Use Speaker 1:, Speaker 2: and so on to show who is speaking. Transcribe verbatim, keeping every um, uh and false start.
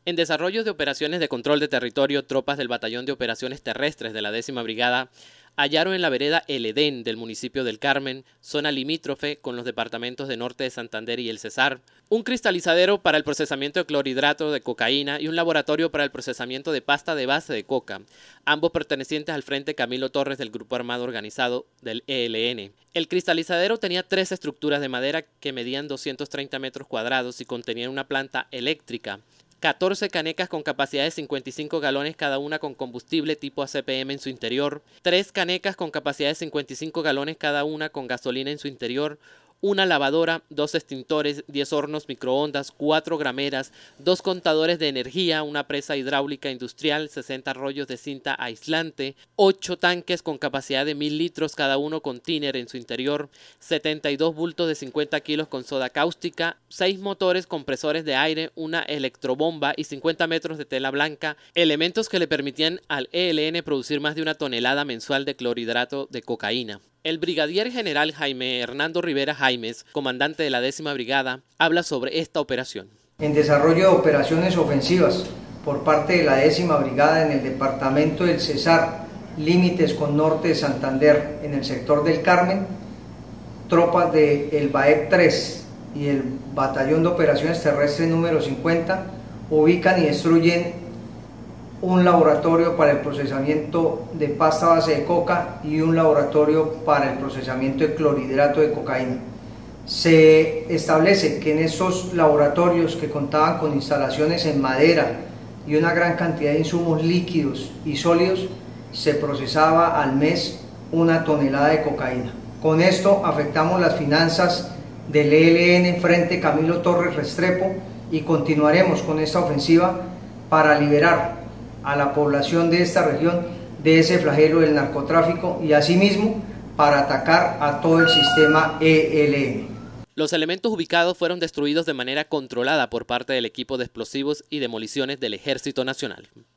Speaker 1: En desarrollo de operaciones de control de territorio, tropas del Batallón de Operaciones Terrestres de la décima Brigada hallaron en la vereda El Edén del municipio del Carmen, zona limítrofe con los departamentos de Norte de Santander y El Cesar, un cristalizadero para el procesamiento de clorhidrato de cocaína y un laboratorio para el procesamiento de pasta de base de coca, ambos pertenecientes al Frente Camilo Torres del Grupo Armado Organizado del E L N. El cristalizadero tenía tres estructuras de madera que medían doscientos treinta metros cuadrados y contenían una planta eléctrica, catorce canecas con capacidad de cincuenta y cinco galones cada una con combustible tipo A C P M en su interior, tres canecas con capacidad de cincuenta y cinco galones cada una con gasolina en su interior, una lavadora, dos extintores, diez hornos microondas, cuatro grameras, dos contadores de energía, una presa hidráulica industrial, sesenta rollos de cinta aislante, ocho tanques con capacidad de mil litros cada uno con tiner en su interior, setenta y dos bultos de cincuenta kilos con soda cáustica, seis motores compresores de aire, una electrobomba y cincuenta metros de tela blanca, elementos que le permitían al E L N producir más de una tonelada mensual de clorhidrato de cocaína. El brigadier general Jaime Hernando Rivera Jaimes, comandante de la décima Brigada, habla sobre esta operación.
Speaker 2: En desarrollo de operaciones ofensivas por parte de la décima Brigada en el departamento del Cesar, límites con Norte de Santander, en el sector del Carmen, tropas del B A E P tres y el Batallón de Operaciones Terrestres número cincuenta ubican y destruyen un laboratorio para el procesamiento de pasta base de coca y un laboratorio para el procesamiento de clorhidrato de cocaína. Se establece que en estos laboratorios, que contaban con instalaciones en madera y una gran cantidad de insumos líquidos y sólidos, se procesaba al mes una tonelada de cocaína. Con esto afectamos las finanzas del E L N Frente Camilo Torres Restrepo y continuaremos con esta ofensiva para liberar a la población de esta región de ese flagelo del narcotráfico y asimismo para atacar a todo el sistema E L N.
Speaker 1: Los elementos ubicados fueron destruidos de manera controlada por parte del equipo de explosivos y demoliciones del Ejército Nacional.